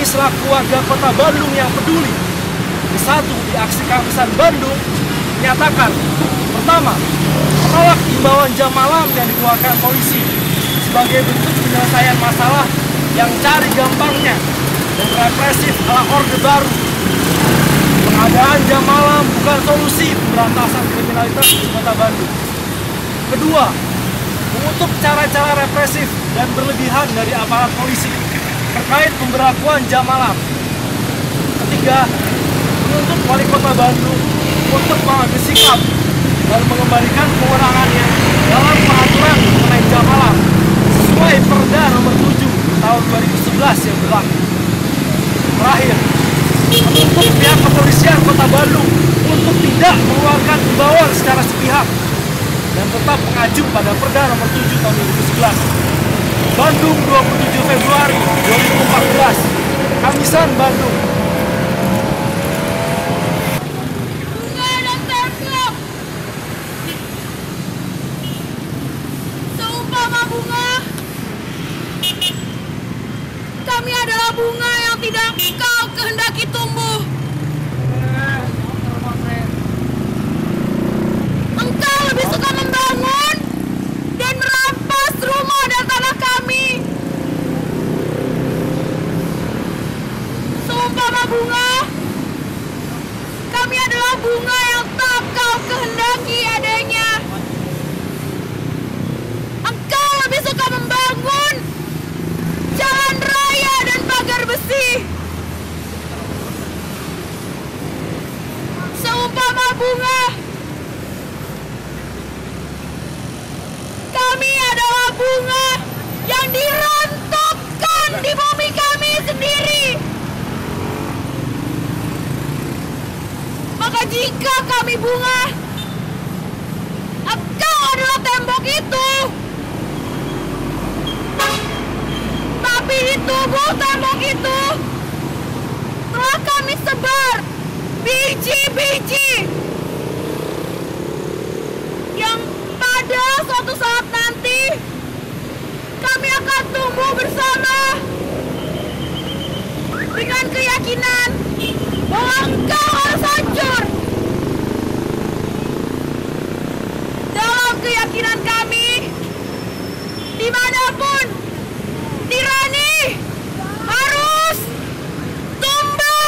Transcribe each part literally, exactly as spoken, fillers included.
selaku warga kota Bandung yang peduli bersatu di aksi kehabisan Bandung menyatakan, pertama, menolak imbauan jam malam yang dikeluarkan polisi sebagai bentuk penyelesaian masalah yang cari gampangnya dan represif ala Orde Baru. Pengadaan jam malam bukan solusi pemberantasan kriminalitas di kota Bandung. Kedua, mengutuk cara-cara represif dan berlebihan dari aparat polisi terkait pemberlakuan jam malam. Ketiga, menuntut wali kota Bandung untuk mengambil sikap dan mengembalikan kewenangannya dalam pengaturan mengenai jam malam sesuai Perda nomor tujuh tahun dua ribu sebelas yang berlaku. Terakhir, menuntut pihak kepolisian kota Bandung untuk tidak mengeluarkan imbauan secara sepihak dan tetap mengacu pada Perda nomor tujuh tahun dua ribu sebelas. Bandung, dua puluh tujuh Februari dua ribu empat belas, Kamisan Bandung. Bunga dan tembok. Seumpama bunga, kami adalah bunga yang tidak kau kehendaki tumbuh. Engkau lebih suka membangun dan merampas rumah dan tanah kami. Seumpama bunga, kami adalah bunga yang tak kau kehendaki adanya. Engkau lebih suka membangun jalan raya dan pagar besi. Seumpama bunga, kami adalah bunga yang dirontokkan di bumi kami sendiri. Maka jika kami bunga, engkau adalah tembok itu. Tapi di tubuh tembok itu telah kami sebar biji-biji yang pada suatu saat nanti kami akan tumbuh bersama dengan keyakinan bahwa engkau harus hancur. Dalam keyakinan kami, dimanapun tirani harus tumbang.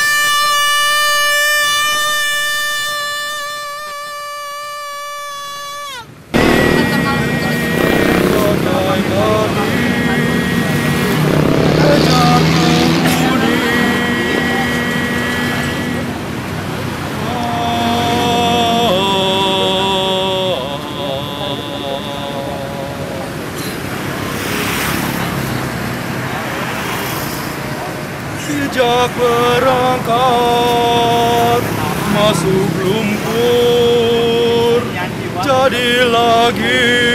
Sejak berangkat masuk lumpur, jadi lagi